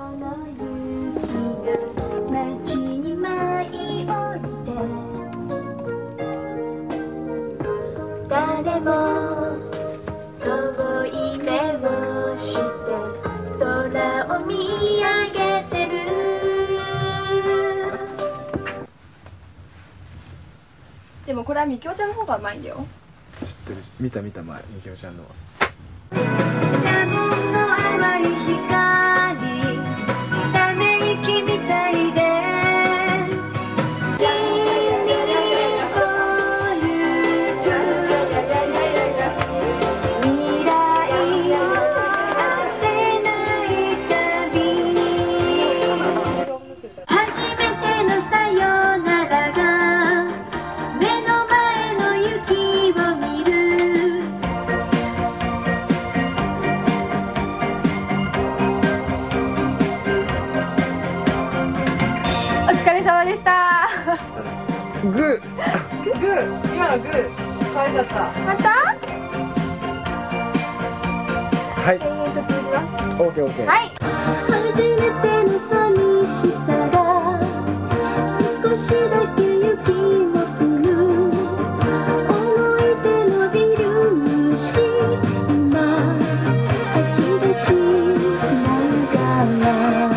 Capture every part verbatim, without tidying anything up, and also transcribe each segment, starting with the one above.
誰も遠い目をして空を見上げてる。でもこれはみきおちゃんの方がうまいんだよ。 知ってる。見た見た前みきおちゃんのは。 シャボンの淡い光、ため息みたいででした。 グー。 グー。今のグー。可愛かった。 また？ はい。 えーと続きます。 オーケーオーケー。 はい。初めての寂しさが少しだけ雪を降る。思い出のビル虫今吐き出しながら。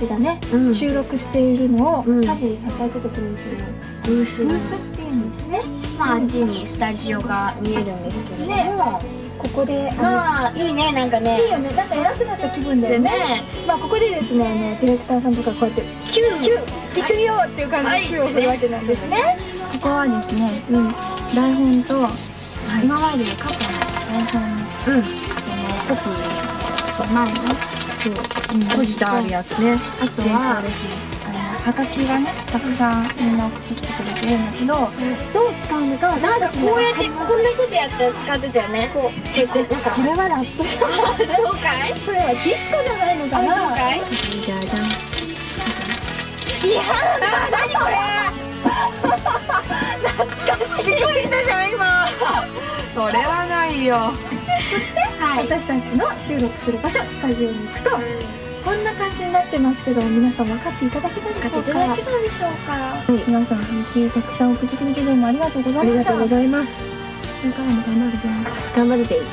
ちがね、 うん収録しているのをうんサブで支えててくれるというブースブースっていうんですね。 まああっちにスタジオが見えるんですけれども、 ここであのまあいいね、なんかねいいよね、なんか偉くなった気分だよね。 でね、 まあここでですね、あのディレクターさんとかこうやってキューキュー行ってみようっていう感じでキューを振るわけなんですね。ここはですね、うん、台本と、今までの過去の台本、うん、コピーした前のそう閉じてあるやつね。あとはですね、はがきがねたくさんみんな送ってきてくれてるんだけど、どう使うのかはなんかこうやってこんなことやって使ってたよね。こうこうやってなんかこれはラップじゃない。 そうかい？ それはディスコじゃないのかあ、 な。 そうかい？ じゃじゃん。 いやー、なにこれ？懐かしい。びっくりしたじゃん今。 それはないよ。 そして、 はい私たちの収録する場所スタジオに行くとこんな感じになってますけど、皆さん分かっていただけたでしょうか。 いただけたでしょうか。 皆さん本気たくさん送ってくれてどうもありがとうございました。ありがとうございます。これからも頑張るぞ。 頑張るぜ。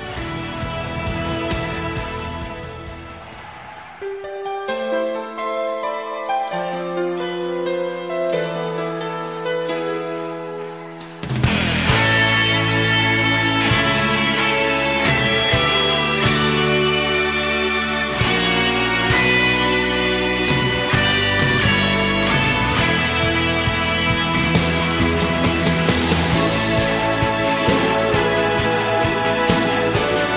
「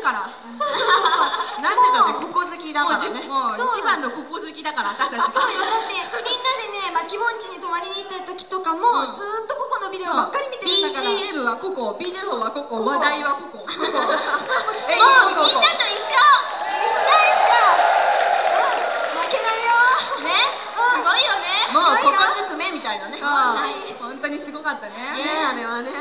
から。 そうそうそう。なんでかってここ好きだからね。 もう一番のここ好きだから私たち。 そうよ。だってみんなでね、まきぼんちに泊まりに行った時とかもずーっとここのビデオばっかり見てるんだから。 ビージーエム はここ、ビデオはここ、話題はここ。もうみんなと一緒。一緒一緒。負けないよ。ね。すごいよね。 もうここずくめみたいなね。 本当にすごかったね。 ね、あれはね。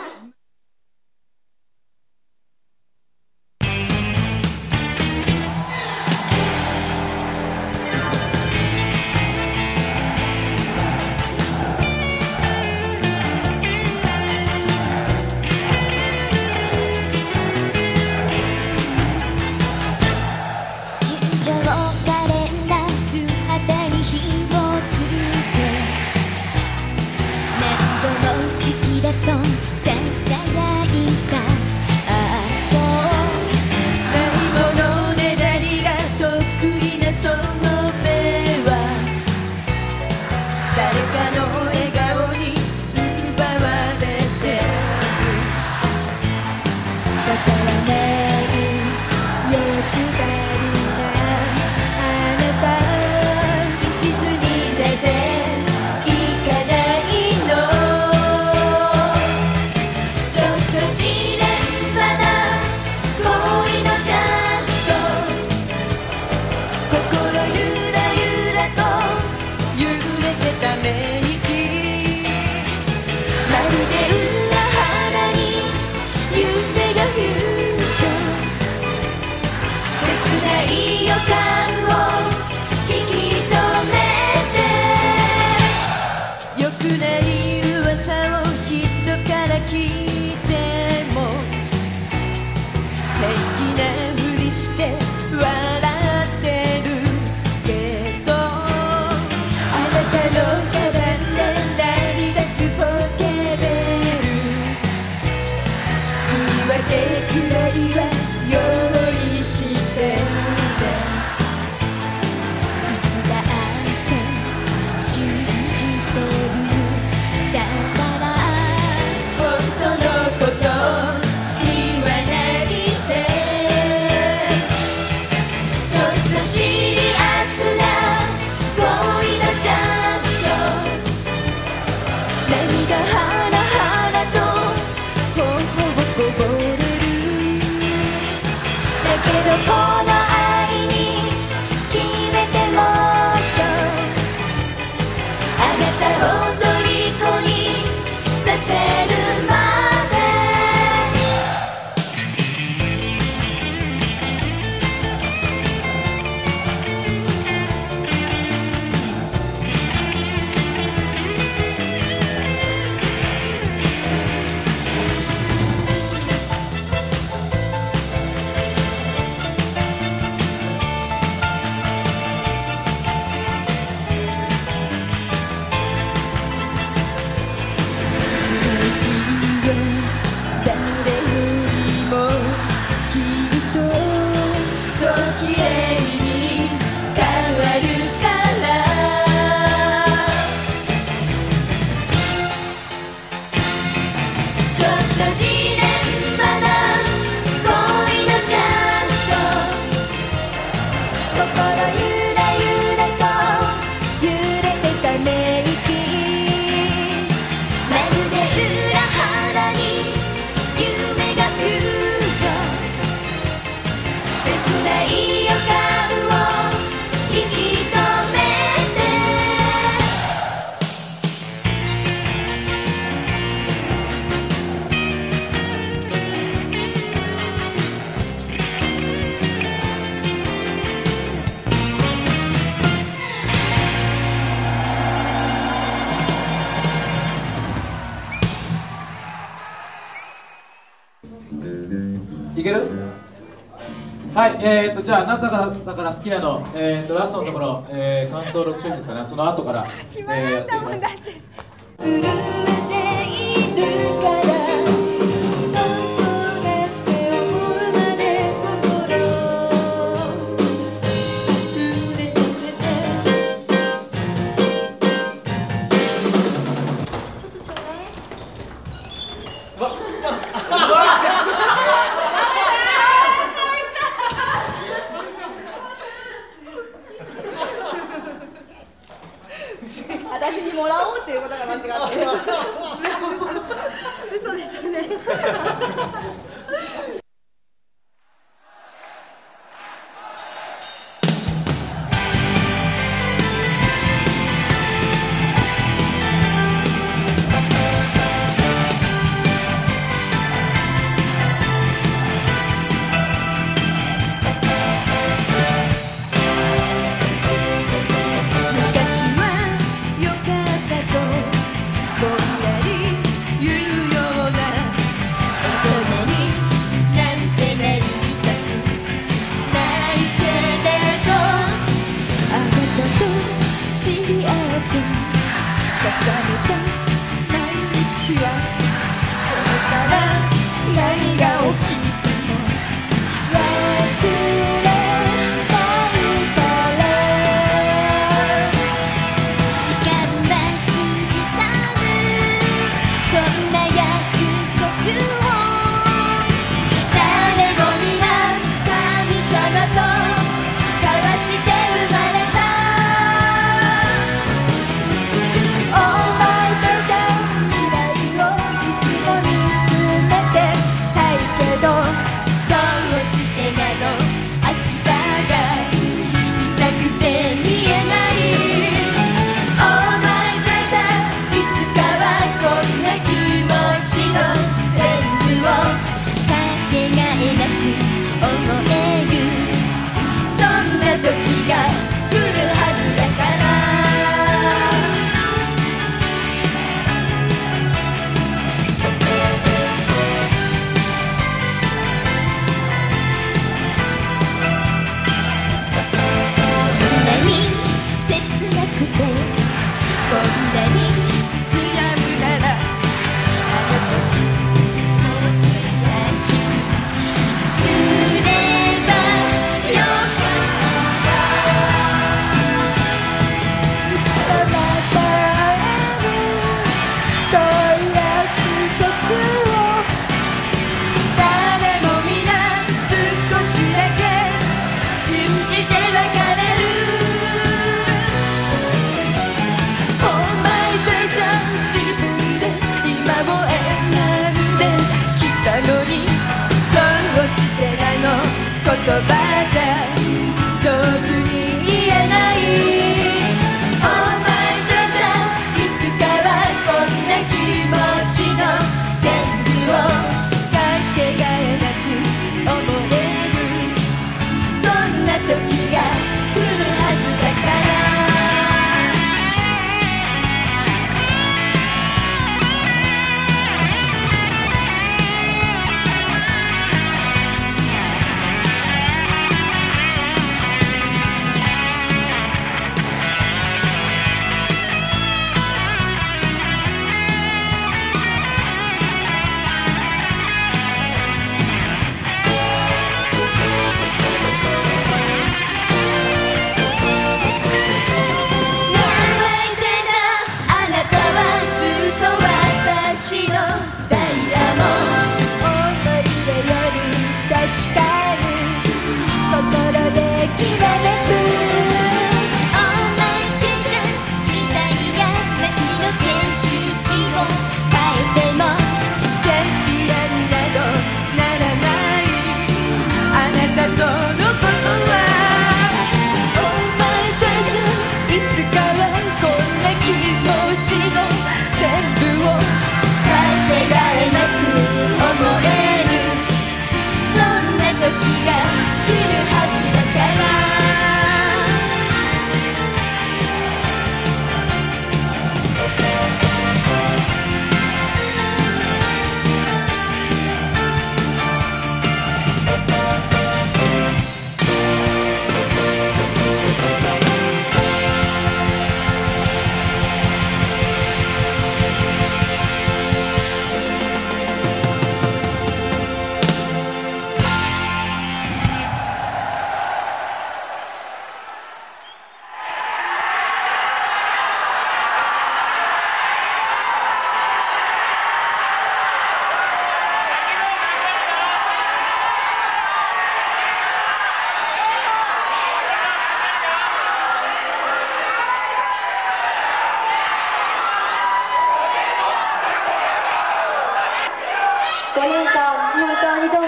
いける？はい、えーと、じゃあ、なんだから、だから好きなの、えーと、ラストのところ、えー、感想ろくチョイスですかね、その後から、えー、やっていきます。 にもらおうっていうことが間違ってる。 嘘でしょうね。 Oh my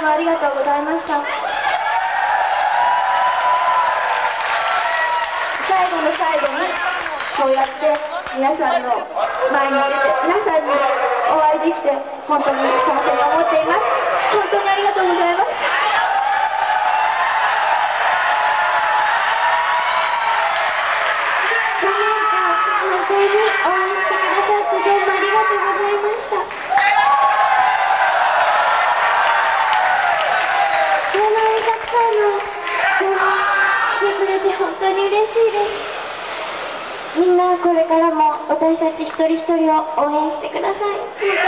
もありがとうございました。最後の最後にこうやって皆さんの前に出て皆さんにお会いできて本当に幸せに思っています。本当にありがとうございました。 本当に応援してくださってどうもありがとうございました。こんなにたくさんの人が来てくれて本当に嬉しいです。みんなこれからも私たち一人一人を応援してください。本当にどうもありがと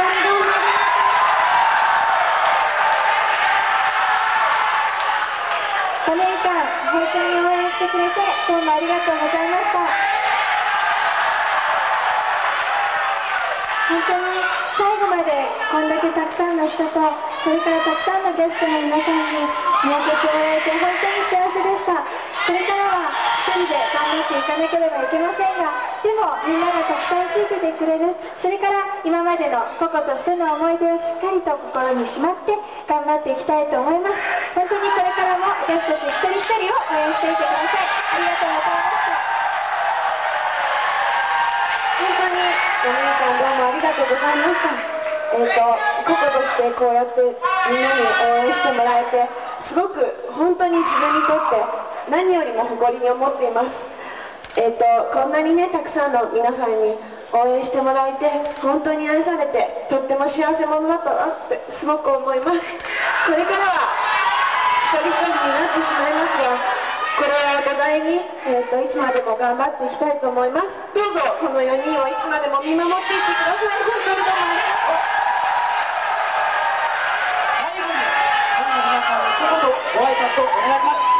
う。 ごねんかん本当に応援してくれてどうもありがとうございました。本当に最後までこんだけたくさんの人とそれからたくさんのゲストの皆さんに見送ってもらえて本当に幸せでした。これからは一人で頑張っていかなければいけませんが、でもみんながたくさんついててくれる、それから今までの個々としての思い出をしっかりと心にしまって頑張っていきたいと思います。本当にこれからも私たち一人一人を応援していてください。ありがとうございました。本当にごねんかんどうもありがとうございました。えーと、個々としてこうやってみんなに応援してもらえてすごく本当に自分にとって何よりも誇りに思っています。えーと、こんなにねたくさんの皆さんに応援してもらえて本当に愛されてとっても幸せ者だったなってすごく思います。これからは一人一人になってしまいますが、これを土台に、えーと、いつまでも頑張っていきたいと思います。どうぞこのよにんをいつまでも見守っていってください。本当にどうもありがとう。 最後にファンの皆さんの一言ご挨拶をお願いします。